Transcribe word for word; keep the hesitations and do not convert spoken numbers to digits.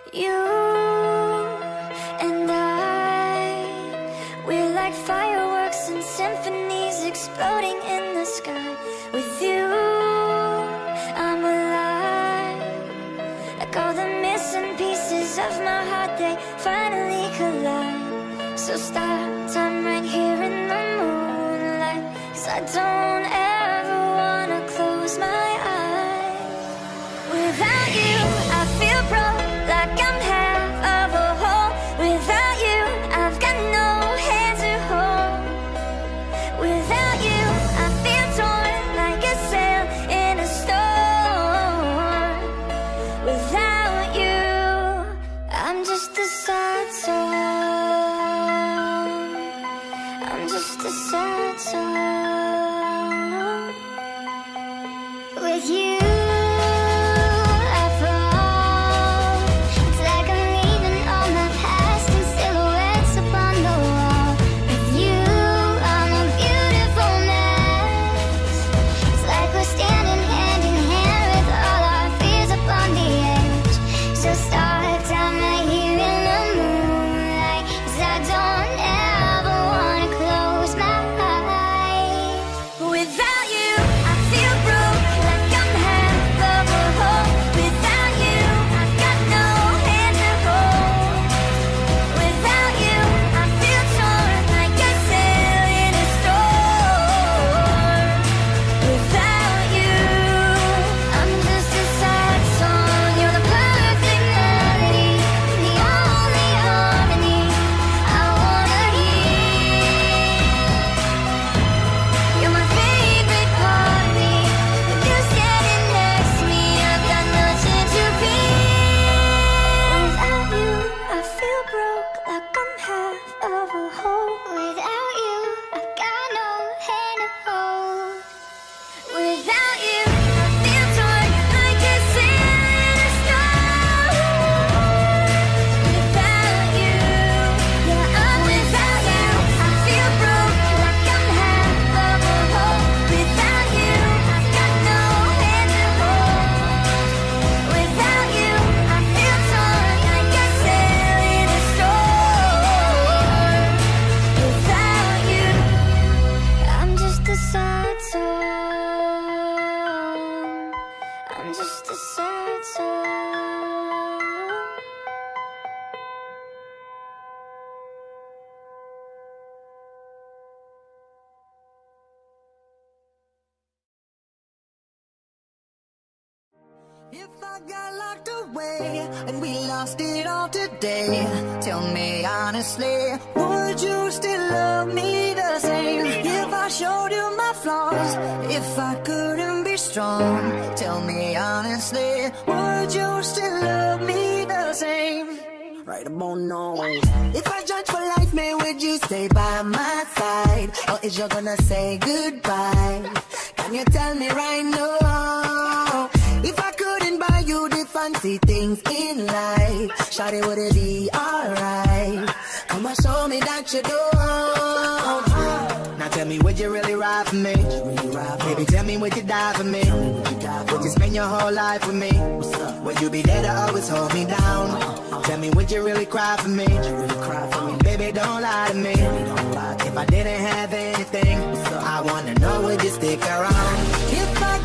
You and I, we're like fireworks and symphonies exploding in the sky. With you, I'm alive. Like all the missing pieces of my heart, they finally collide. So stop time right here in the moonlight, 'cause I don't ever wanna close my eyes. Without you, I feel broke, like I'm half of a whole. Without you, I've got no hand to hold. Without you, I feel torn like a sail in a storm. Without you, I'm just a sad song. I'm just a sad song. With you, if I got locked away and we lost it all today, tell me honestly, would you still love me the same? If I showed you my flaws, if I couldn't be strong, tell me honestly, would you still love me the same? Right about now, if I judge for life, man, would you stay by my side, or is you gonna say goodbye? Can you tell me right now? If I couldn't buy you the fancy things in life, shawty, would it be alright? Come on, show me that you do. Now tell me, would you really ride for me? Baby, tell me, would you die for me? Would you spend your whole life with me? Would you be there to always hold me down? Tell me, would you really cry for me? Baby, don't lie to me. If I didn't have anything, I wanna know, would you stick around? If I